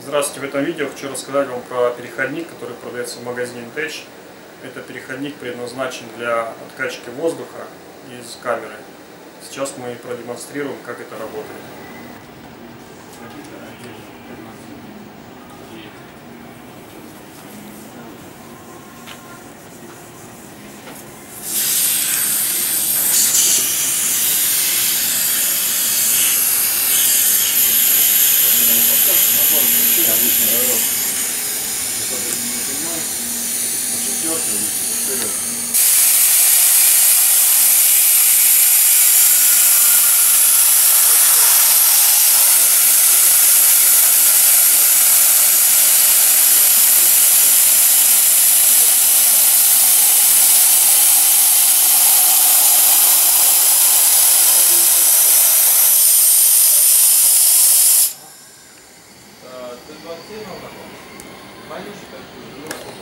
Здравствуйте! В этом видео хочу рассказать вам про переходник, который продается в магазине Tech. Это переходник предназначен для откачки воздуха из камеры. Сейчас мы продемонстрируем, как это работает. Обычно район 4 вперед. Ты 27 на каком? Понюшка?